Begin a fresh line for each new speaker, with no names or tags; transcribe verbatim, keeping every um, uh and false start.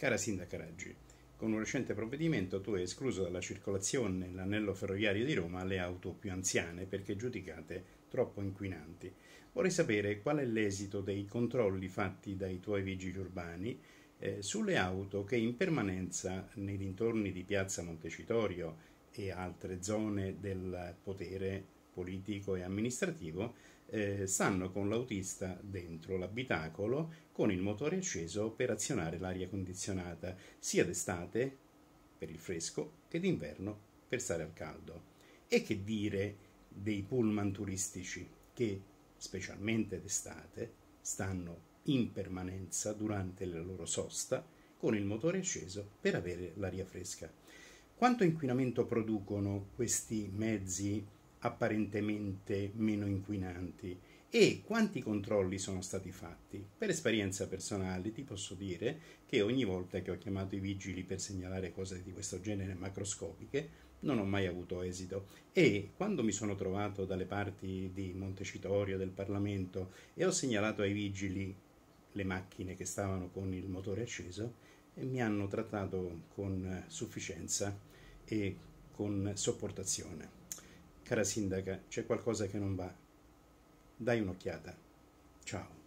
Cara Sindaca Raggi, con un recente provvedimento tu hai escluso dalla circolazione nell'anello ferroviario di Roma le auto più anziane perché giudicate troppo inquinanti. Vorrei sapere qual è l'esito dei controlli fatti dai tuoi vigili urbani eh, sulle auto che in permanenza nei dintorni di Piazza Montecitorio e altre zone del potere politico e amministrativo eh, stanno con l'autista dentro l'abitacolo con il motore acceso per azionare l'aria condizionata sia d'estate per il fresco che d'inverno per stare al caldo. E che dire dei pullman turistici che, specialmente d'estate, stanno in permanenza durante la loro sosta con il motore acceso per avere l'aria fresca. Quanto inquinamento producono questi mezzi apparentemente meno inquinanti e quanti controlli sono stati fatti? Per esperienza personale ti posso dire che ogni volta che ho chiamato i vigili per segnalare cose di questo genere macroscopiche non ho mai avuto esito, e quando mi sono trovato dalle parti di Montecitorio, del Parlamento, e ho segnalato ai vigili le macchine che stavano con il motore acceso, e mi hanno trattato con sufficienza e con sopportazione. Cara Sindaca, c'è qualcosa che non va. Dai un'occhiata. Ciao.